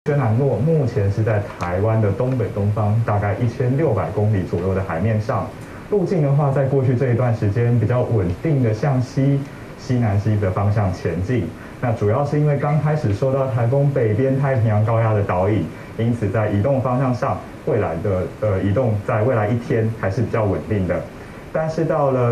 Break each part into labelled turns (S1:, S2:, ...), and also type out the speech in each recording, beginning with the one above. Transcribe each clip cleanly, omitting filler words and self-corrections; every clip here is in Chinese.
S1: 轩岚诺目前是在台湾的东北东方，大概1600公里左右的海面上。路径的话，在过去这一段时间比较稳定的向西南西的方向前进。那主要是因为刚开始受到台风北边太平洋高压的导引，因此在移动方向上，未来的移动在未来一天还是比较稳定的。但是到了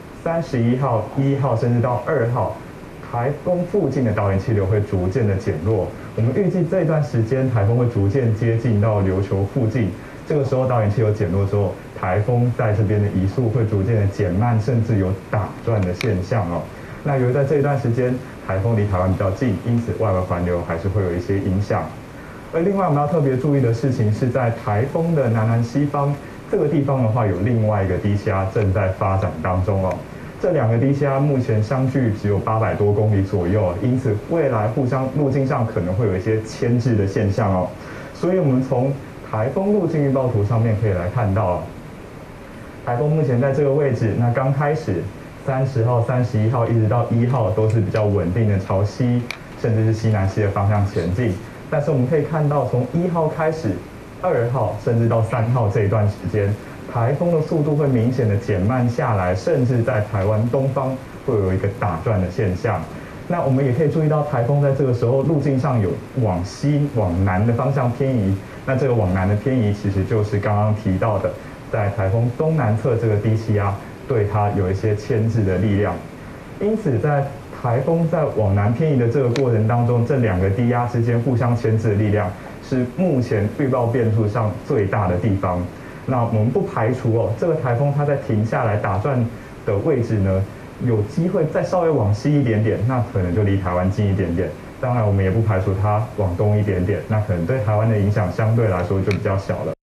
S1: 31号、1号甚至到2号，台风附近的导引气流会逐渐的减弱。我们预计这段时间台风会逐渐接近到琉球附近，这个时候导引气流减弱之后，台风在这边的移速会逐渐的减慢，甚至有打转的现象哦。那由于在这一段时间台风离台湾比较近，因此外围环流还是会有一些影响。而另外我们要特别注意的事情是在台风的南西方这个地方的话，有另外一个低气压正在发展当中哦。这两个低气压目前相距只有800多公里左右，因此未来互相路径上可能会有一些牵制的现象哦。所以我们从台风路径预报图上面可以来看到，台风目前在这个位置，那刚开始30号、31号一直到1号都是比较稳定的朝西，甚至是西南西的方向前进。但是我们可以看到，从1号开始，2号甚至到3号这一段时间，台风的速度会明显的减慢下来，甚至在台湾东方会有一个打转的现象。那我们也可以注意到，台风在这个时候路径上有往西、往南的方向偏移。那这个往南的偏移，其实就是刚刚提到的，在台风东南侧这个低气压对它有一些牵制的力量。因此，在台风在往南偏移的这个过程当中，这两个低压之间互相牵制的力量是目前预报变数上最大的地方。那我们不排除这个台风它在停下来打转的位置呢，有机会再稍微往西一点点，那可能就离台湾近一点点。当然，我们也不排除它往东一点点，那可能对台湾的影响相对来说就比较小了。